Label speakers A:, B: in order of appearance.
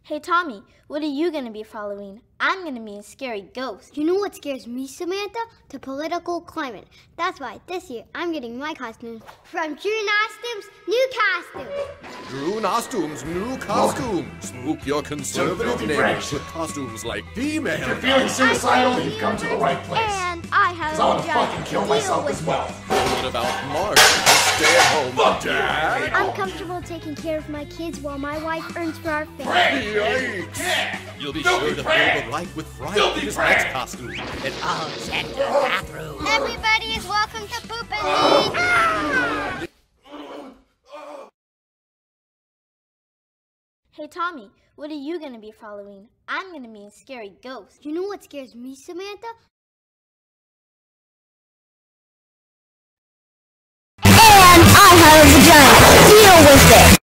A: Hey Tommy, what are you going to be for Halloween? I'm going to be a scary ghost.
B: You know what scares me, Samantha? The political climate. That's why this year I'm getting my costume from Drew Nostum's new costume.
C: Drew Nostum's new costume. Spook your conservative neighbors with costumes like female.
D: If you're feeling suicidal, you've come to the right place.
B: And I have
D: I want to fucking kill myself as well.
C: What about Mark, the stay-at-home dad?
B: I'm comfortable taking care of my kids while my wife earns for our family.
C: Yikes!
D: Yeah.
C: You'll be sure to feel the light with fright in his next costume.
E: And all set to the bathroom.
B: Everybody is welcome to Poop and Leave.
A: Hey Tommy, what are you going to be for Halloween? I'm going to be a scary ghost.
B: You know what scares me, Samantha? And I have a vagina. Deal with it.